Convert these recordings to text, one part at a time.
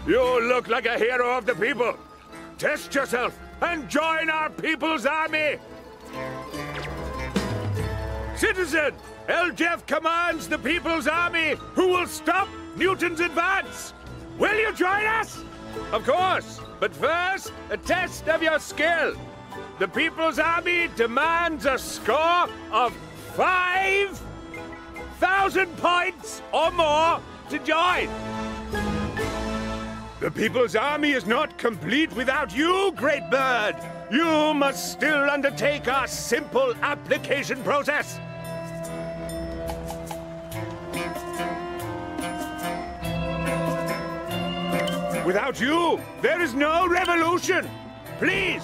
You look like a hero of the people. Test yourself and join our people's army. Citizen, Eljeff commands the people's army who will stop Newton's advance. Will you join us? Of course, but first, a test of your skill. The people's army demands a score of 5,000 points or more to join. The people's army is not complete without you, Great Bird. You must still undertake our simple application process. Without you, there is no revolution. Please.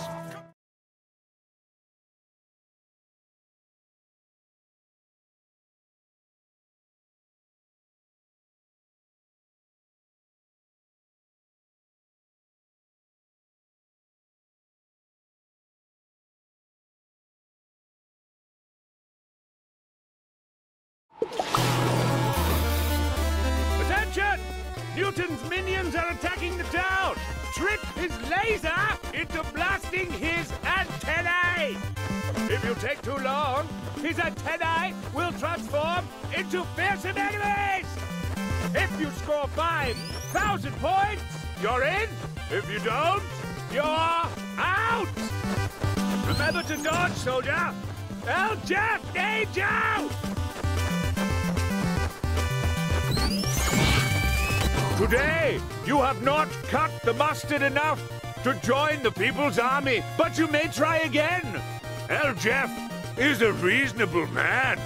Attention! Newton's minions are attacking the town! Trick his laser into blasting his antennae! If you take too long, his antennae will transform into fearsome enemies! If you score 5,000 points, you're in! If you don't, you're out! Remember to dodge, soldier! Eljeff needs you! Today, you have not cut the mustard enough to join the people's army, but you may try again. Eljeff is a reasonable man.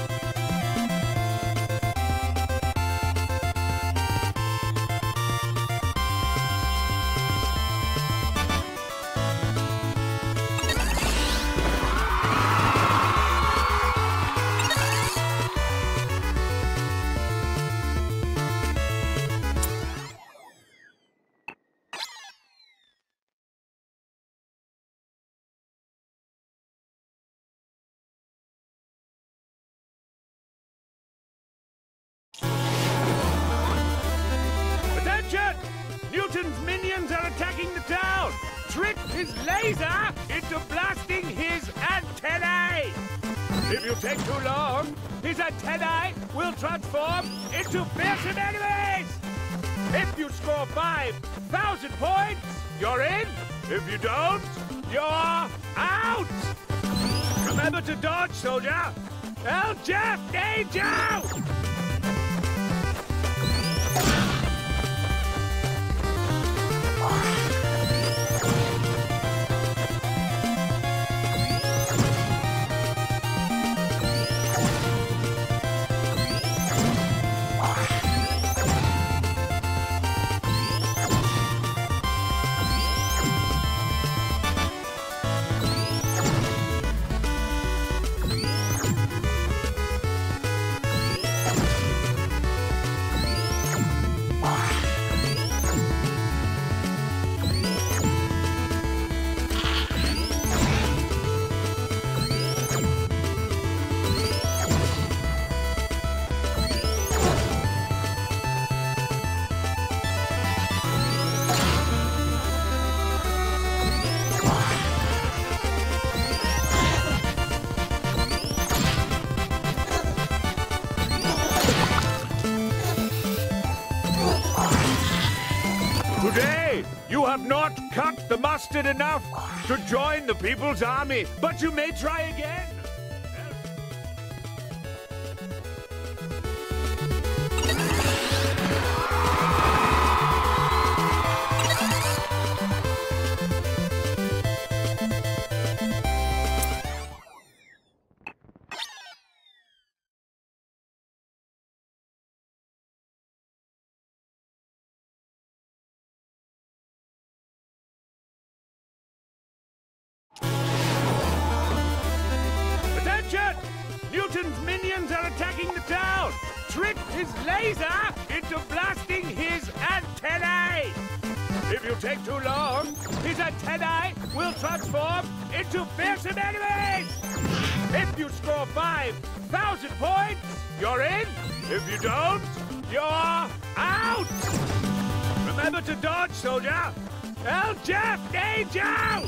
Attention! Newton's minions are attacking the town! Trick his laser into blasting his antennae! If you take too long, his antennae will transform into fearsome enemies! If you score 5,000 points, you're in! If you don't, you're out! Remember to dodge, soldier! Eljeff needs you! Today, you have not cut the mustard enough to join the people's army, but you may try again. Attention! Newton's minions are attacking the town! Trick his laser into blasting his antennae! If you take too long, his antennae will transform into fearsome enemies! If you score 5,000 points, you're in! If you don't, you're out! Remember to dodge, soldier! El Jeff, engage out!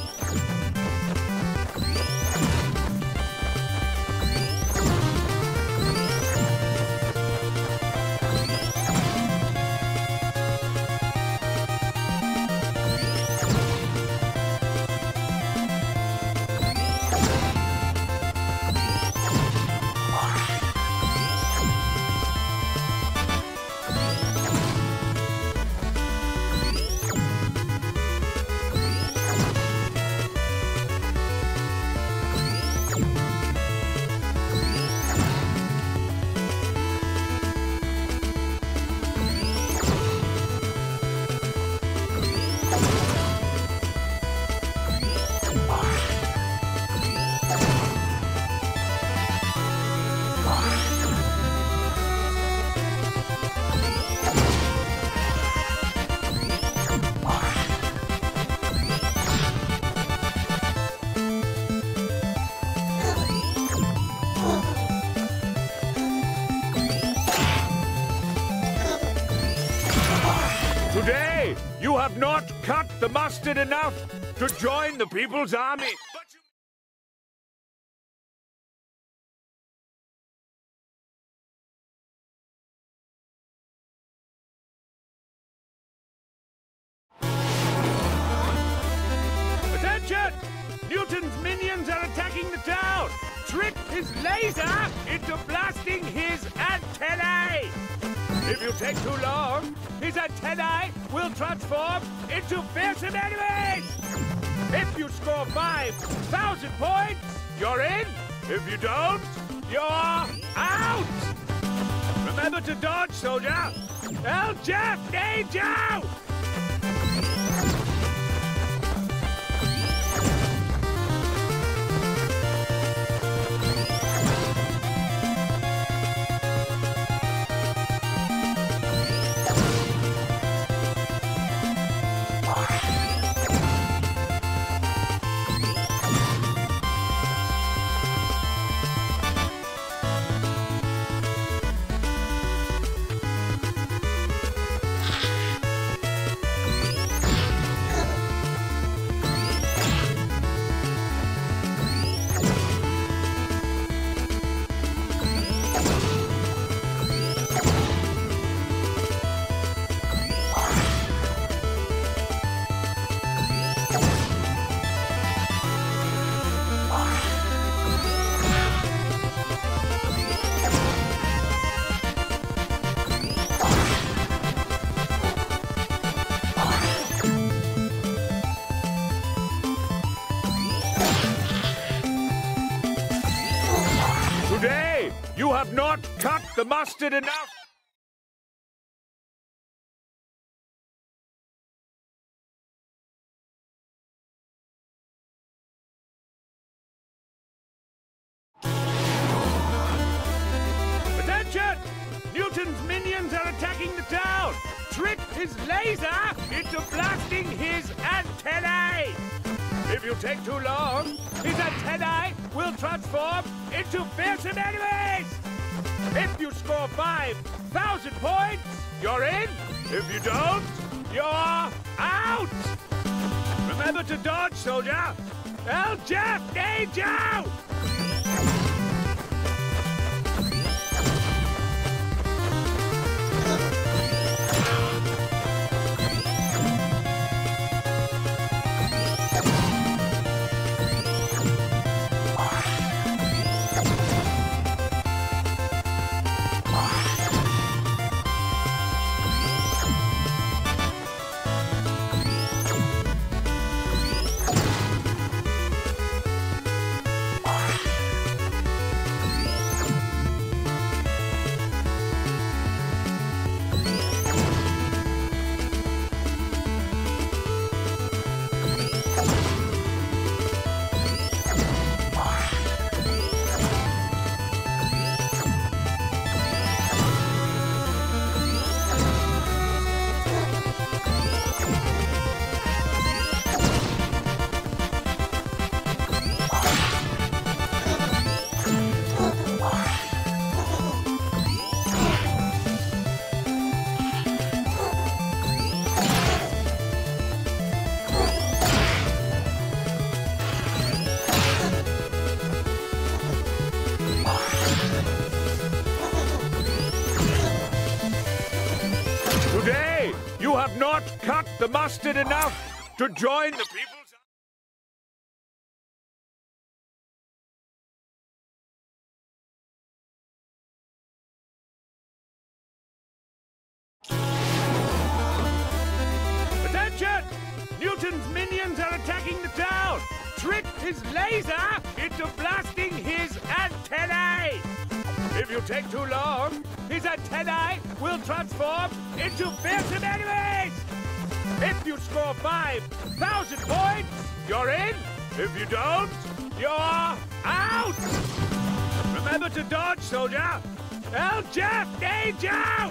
Today, you have not cut the mustard enough to join the People's Army. Attention! Newton's minions are attacking the town. Trick his laser into blasting his antennae. If you take too long, his antennae will transform into fearsome enemies! If you score 5,000 points, you're in. If you don't, you're out! Remember to dodge, soldier! El Jeff, engage out! Today, you have not cut the mustard enough. Attention! Newton's minions are attacking the town. Trick his laser into blasting his antennae. If you take too long, his antennae will transform into fearsome enemies! If you score 5,000 points, you're in. If you don't, you're out! Remember to dodge, soldier! El Jeff, engage out! Today, you have not cut the mustard enough to join the people's... Attention! Newton's minions are attacking the town! Trick his laser into blasting his antennae! If you take too long, his antennae will transform into fearsome enemies! If you score 5,000 points, you're in. If you don't, you're out! Remember to dodge, soldier! El Jeff needs you!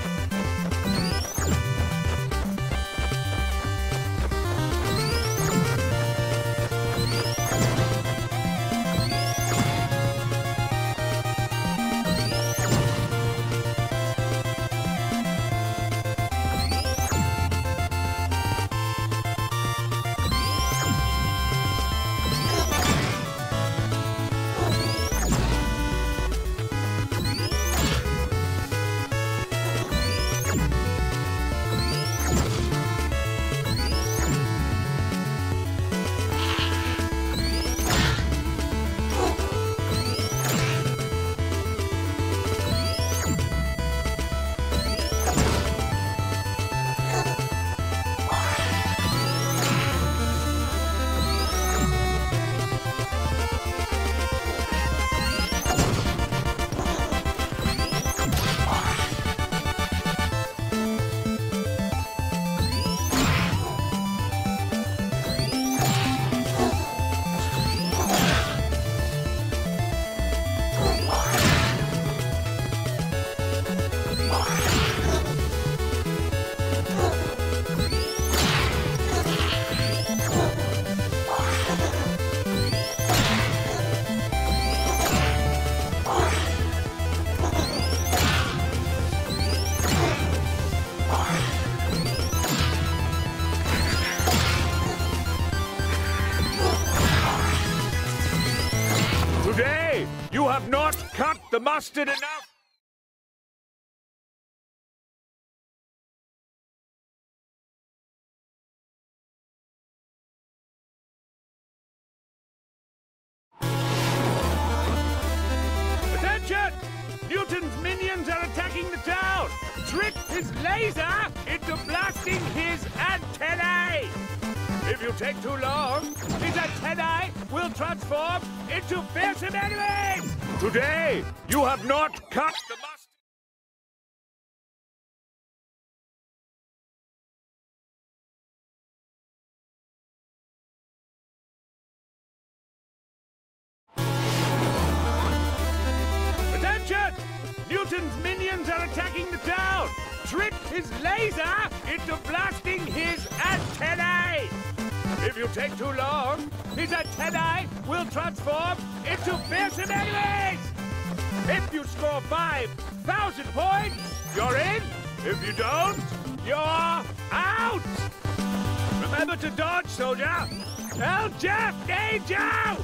Today, you have not cut the mustard enough. Attention! Newton's minions are attacking the town. Trick his laser into blasting his antennae. If you take too long, his antennae will transform into fearsome enemies! Today, you have not cut the mustard. Attention! Newton's minions are attacking the town. Trick his laser into blasting his antennae. If you take too long, his antennae will transform into fearsome enemies! If you score 5,000 points, you're in. If you don't, you're out! Remember to dodge, soldier! El Jeff needs you!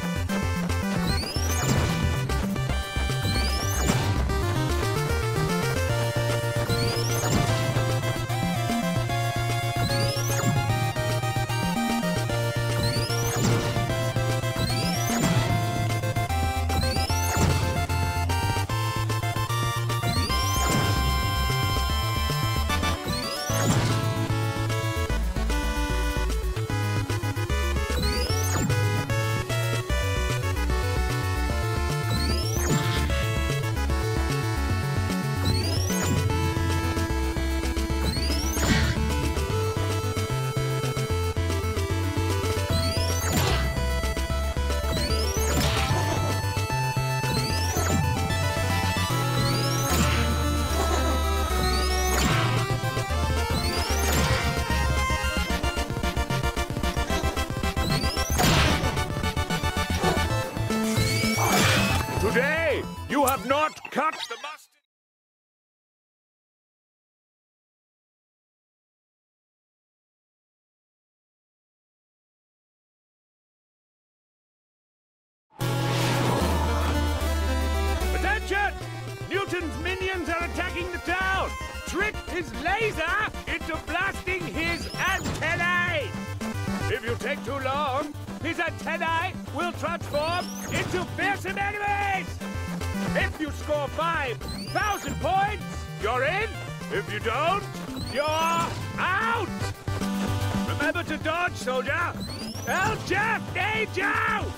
Today, you have not cut the mustard. Attention! Newton's minions are attacking the town. Trick his laser into blasting his antennae. If you take too long, his antennae will transform into fearsome enemies. If you score 5,000 points, you're in. If you don't, you're out. Remember to dodge, soldier. El Jeff needs you!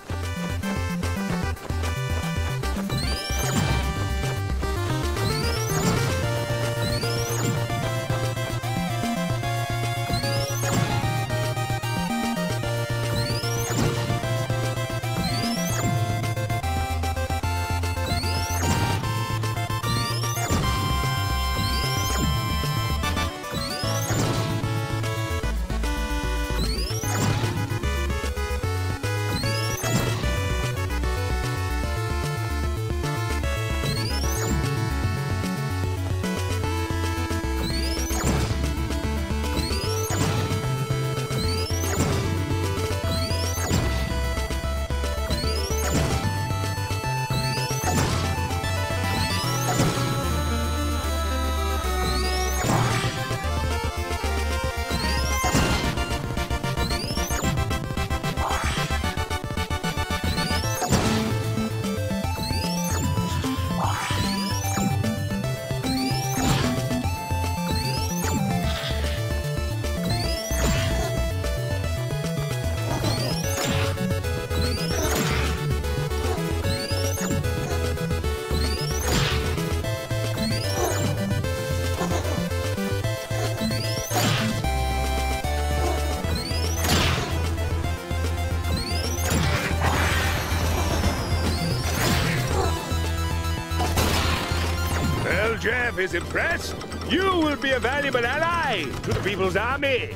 Jeff is impressed. You will be a valuable ally to the People's Army.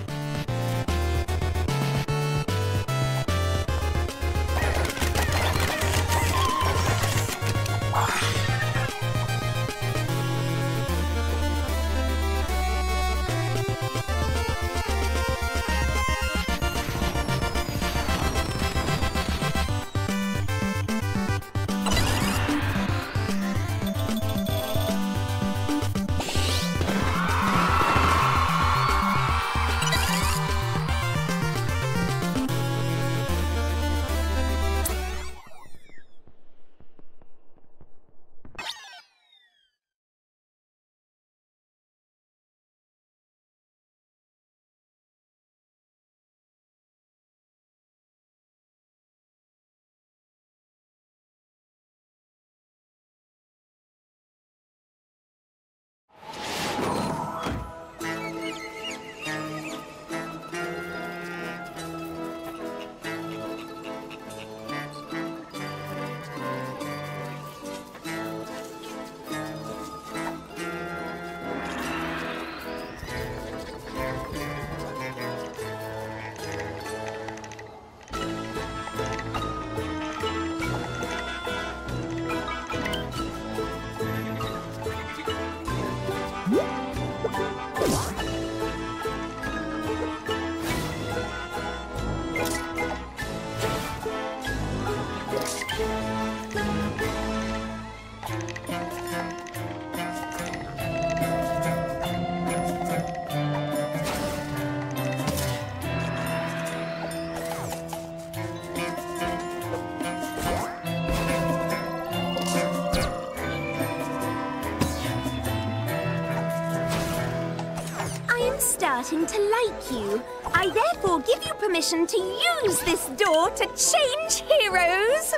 Starting to like you. I therefore give you permission to use this door to change heroes.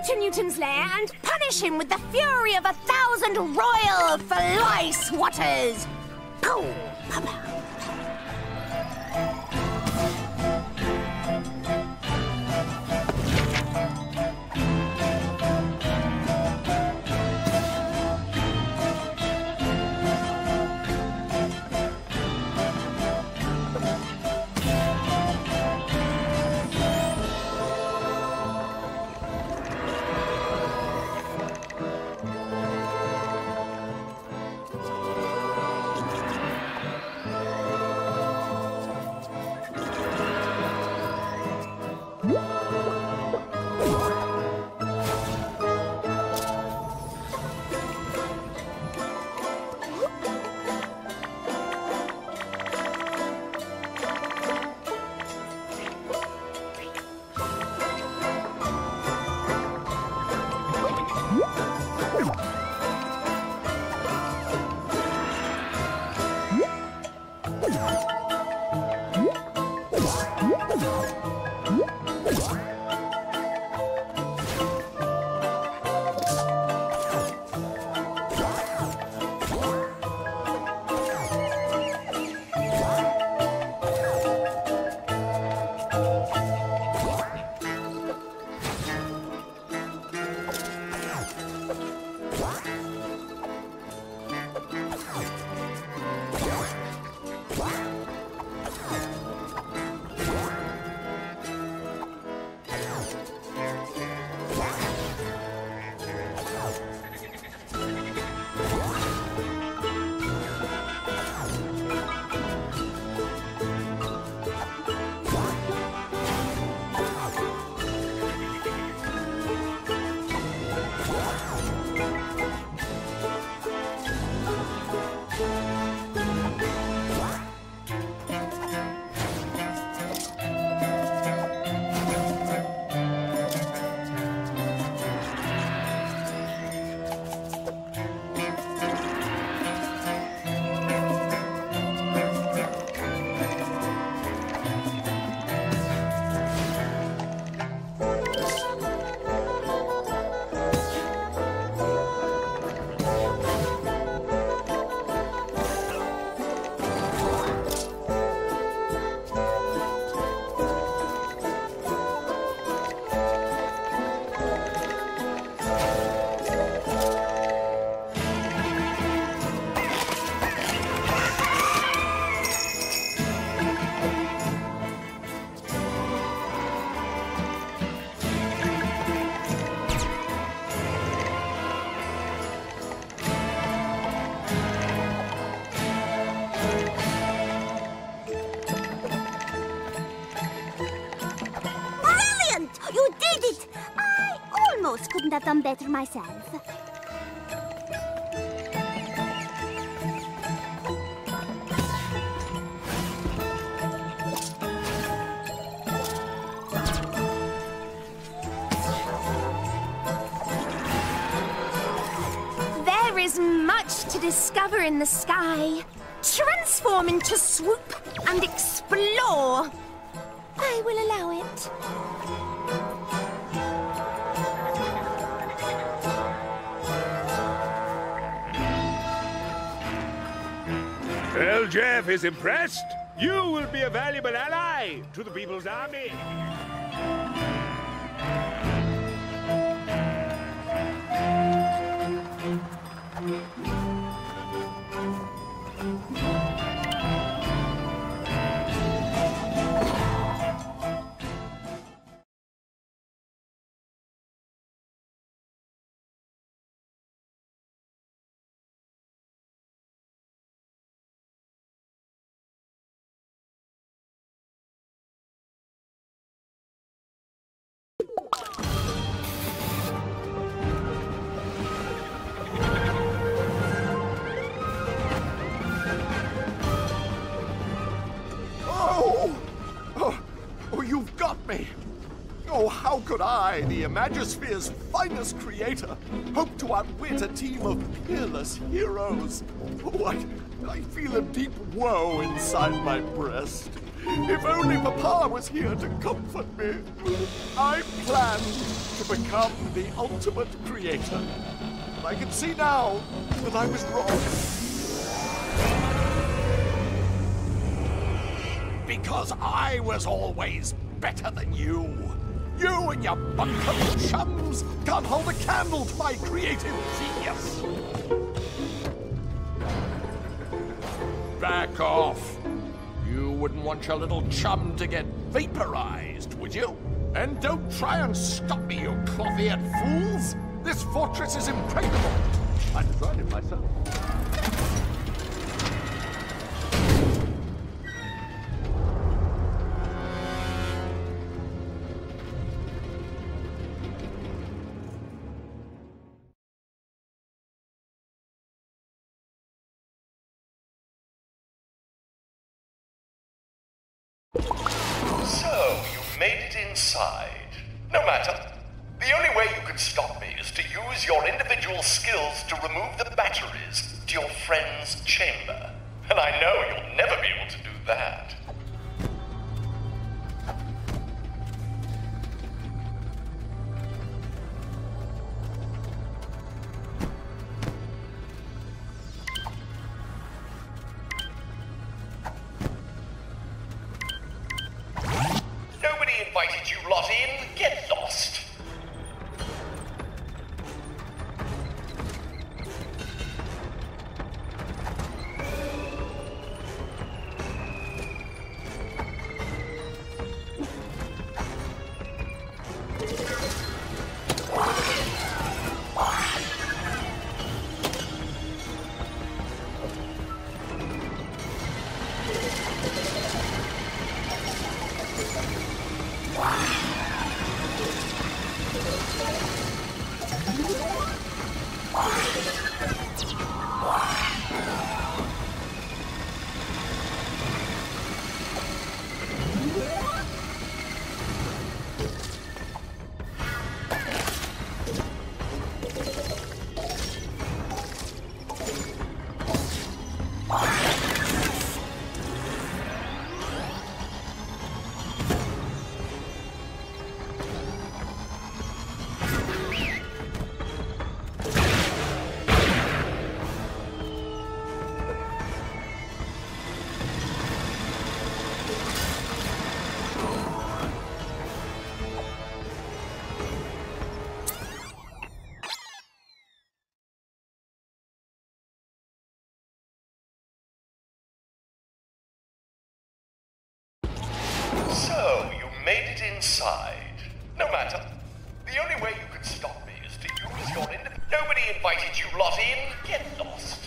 to Newton's lair and punish him with the fury of 1,000 royal fly swatters! Pow! Pow! Pow! Couldn't have done better myself. There is much to discover in the sky. Transform into Swoop and explore. I will allow it. Well, Jeff is impressed. You will be a valuable ally to the People's Army. You've got me! Oh, how could I, the Imagisphere's finest creator, hope to outwit a team of peerless heroes? Oh, I feel a deep woe inside my breast. If only Papa was here to comfort me. I planned to become the ultimate creator. But I can see now that I was wrong. Because I was always better than you. You and your bunch of chums can't hold a candle to my creative genius. Back off. You wouldn't want your little chum to get vaporized, would you? And don't try and stop me, you cloth-eared fools. This fortress is impregnable. I designed it myself. So, you've made it inside. No matter. The only way you can stop me is to use your individual skills to remove the batteries to your friend's chamber. And I know you'll never be able to do that. Nobody invited you lot in. Get lost. So, you made it inside. No matter. The only way you can stop me is to use your Nobody invited you lot in. Get lost.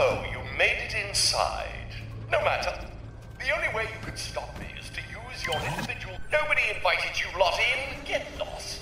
So, you made it inside. No matter. The only way you could stop me is to use your individual... Nobody invited you lot in. Get lost.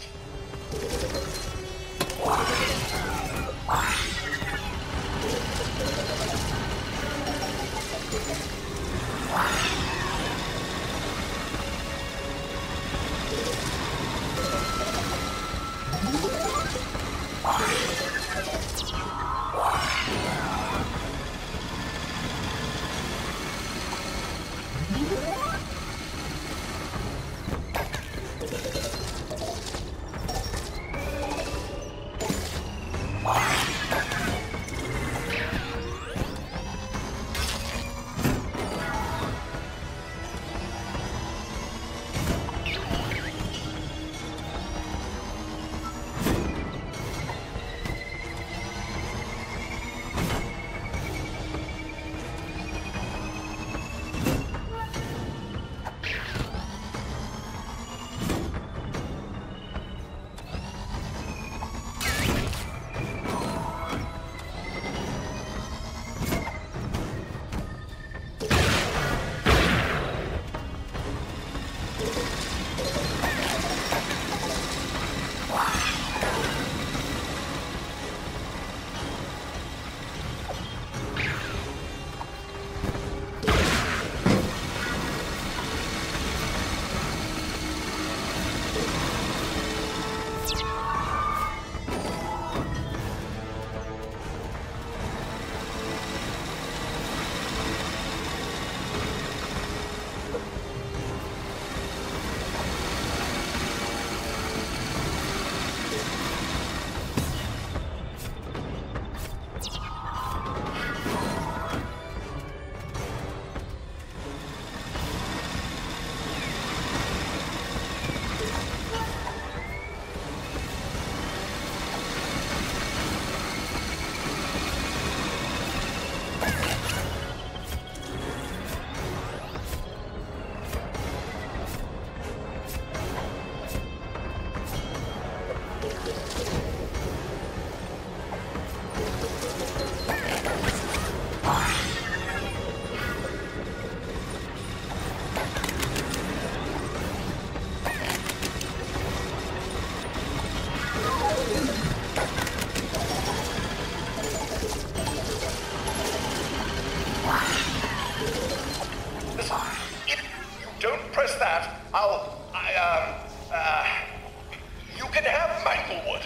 You can have Manglewood.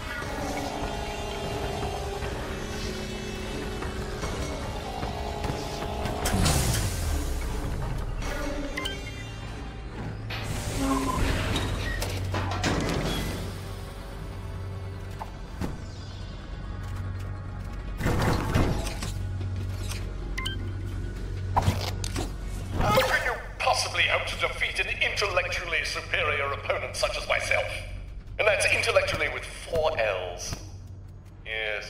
Intellectually superior opponent such as myself. And that's intellectually with 4 L's. Yes.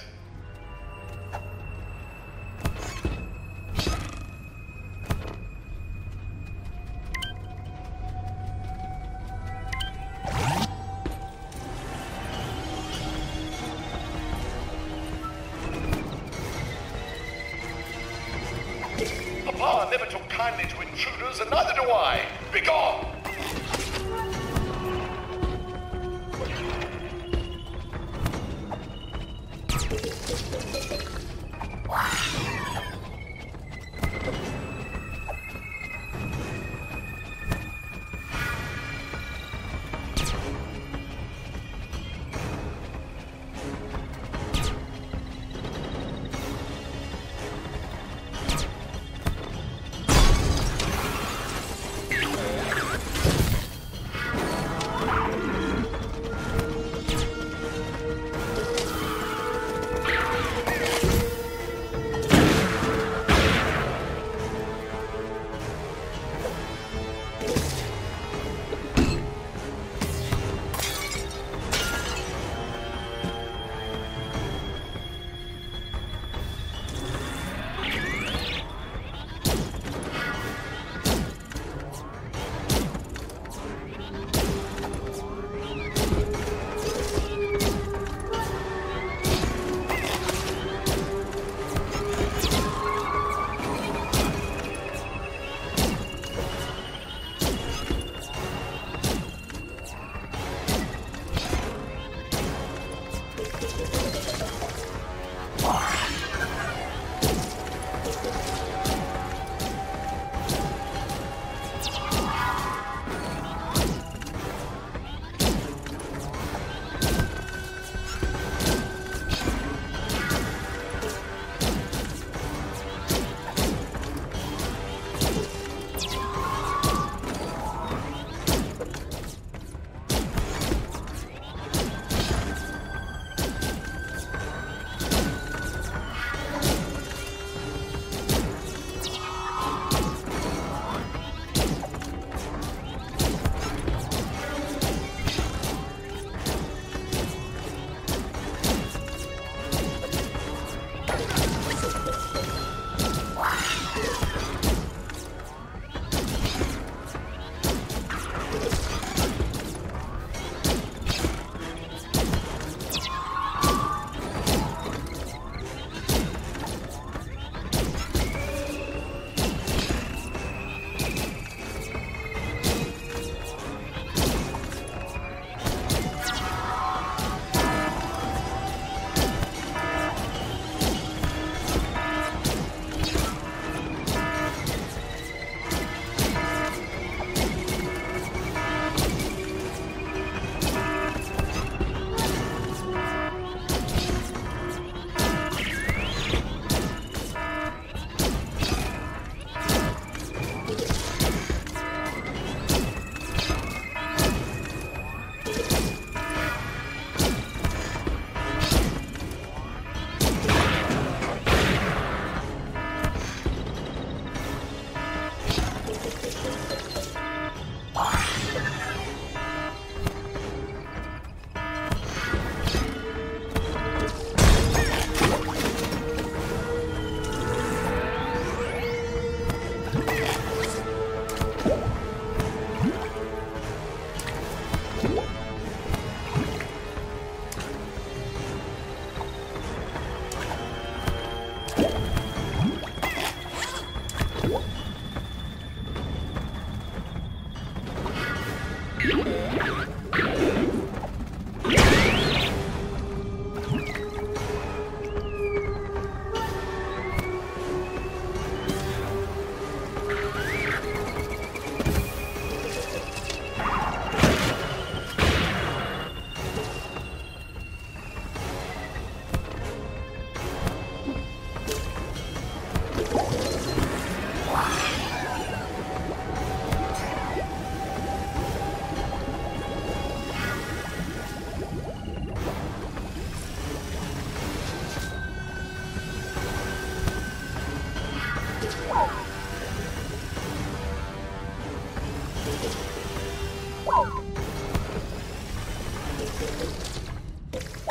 Papa never took kindly to intruders, and neither do I. Begone!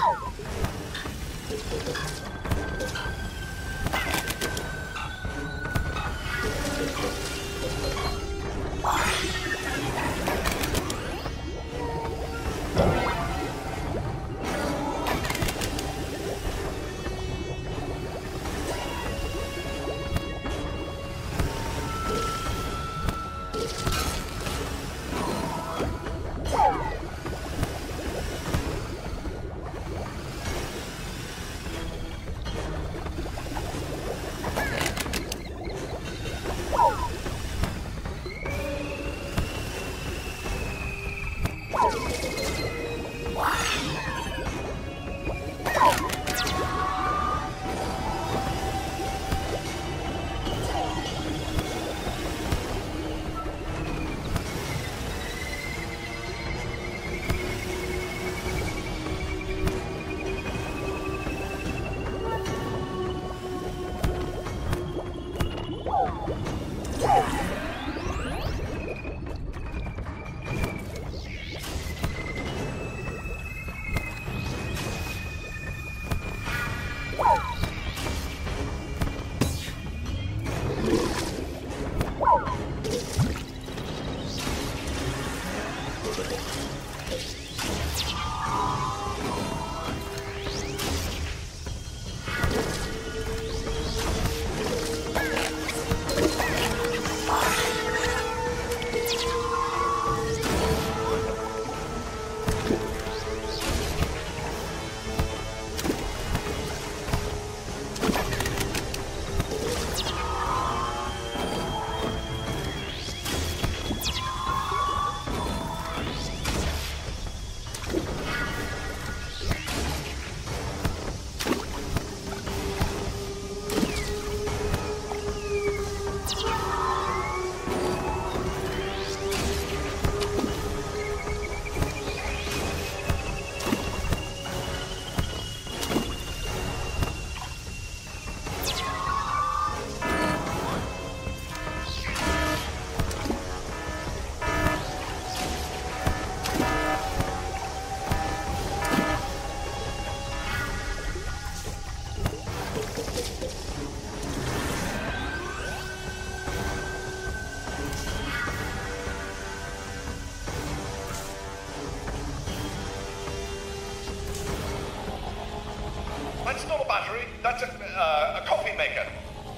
That's not a battery. That's a coffee maker.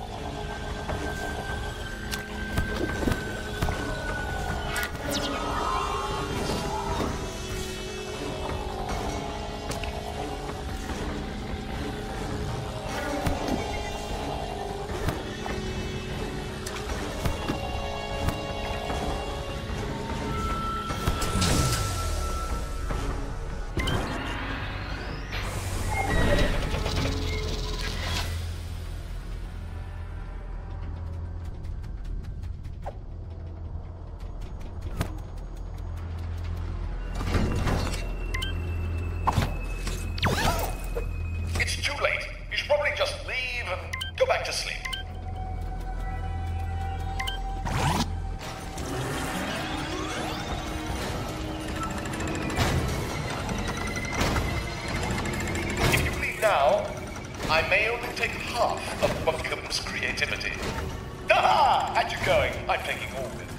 Now, I may only take half of Buckingham's creativity. Ha! Had you going? I'm taking all of it.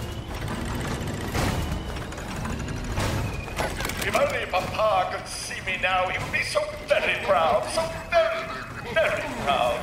If only Papa could see me now, he would be so very proud. So very, very proud.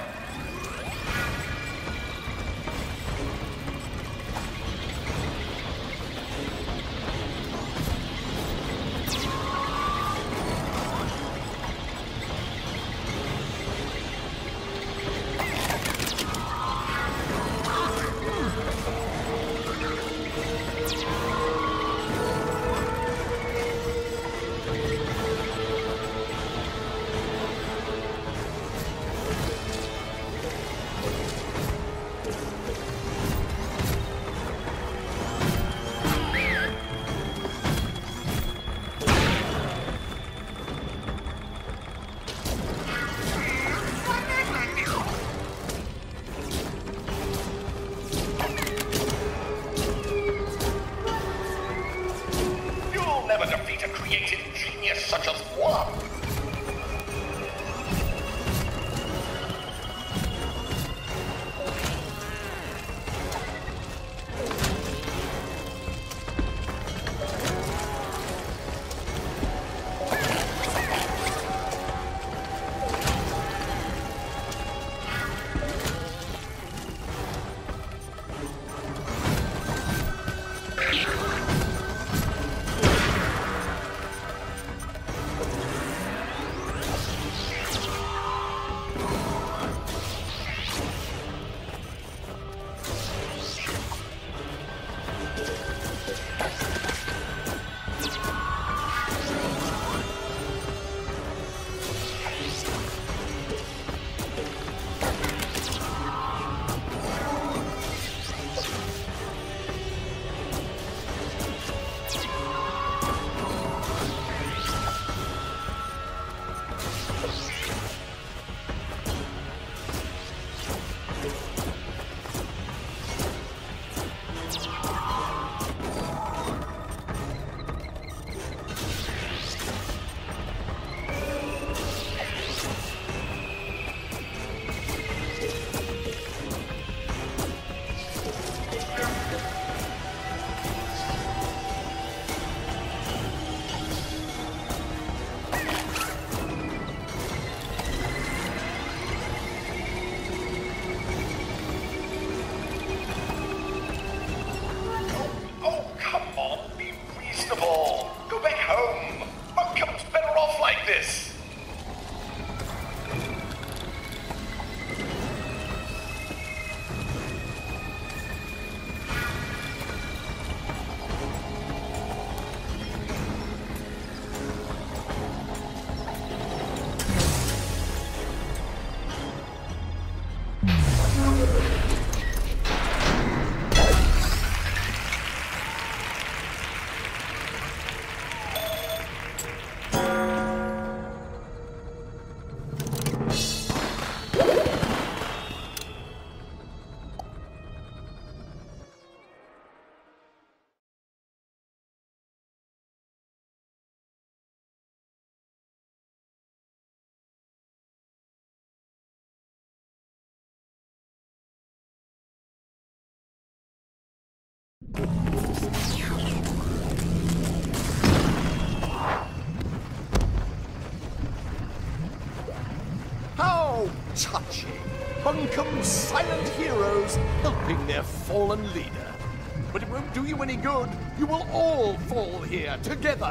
how touching. Bunkum silent heroes helping their fallen leader. But it won't do you any good. You will all fall here together.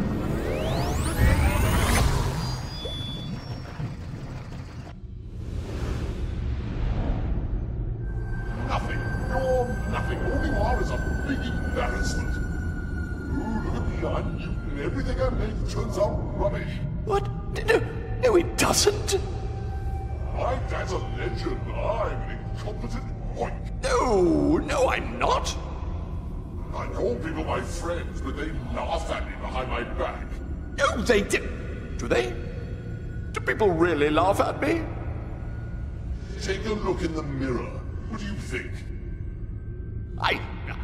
Nothing. You're nothing. All you are is a big embarrassment. Ooh, look at me. I'm Newton, and everything I make turns out rubbish. What? No, it doesn't. My dad's a legend. I'm an incompetent oink. No, I'm not. I call people my friends, but they laugh at me behind my back. Oh, they do. Do they? Do people really laugh at me? Take a look in the mirror. What do you think? I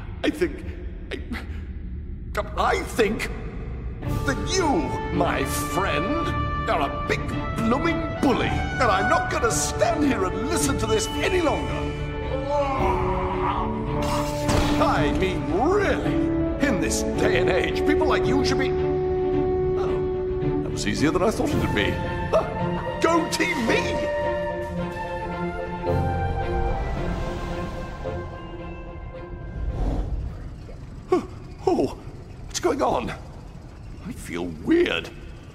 think that you, my friend, are a big blooming bully, and I'm not going to stand here and listen to this any longer. I mean, really, in this day and age, people like you should be... Oh, that was easier than I thought it would be. Go team me! Oh, what's going on? I feel weird.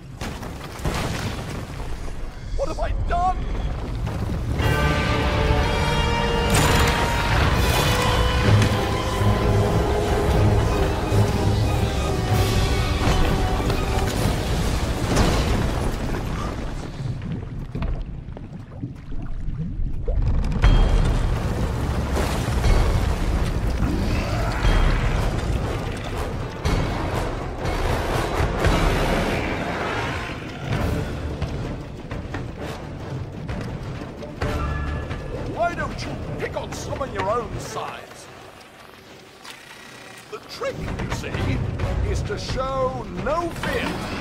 What have I done? Why don't you pick on someone your own size? The trick, you see, is to show no fear.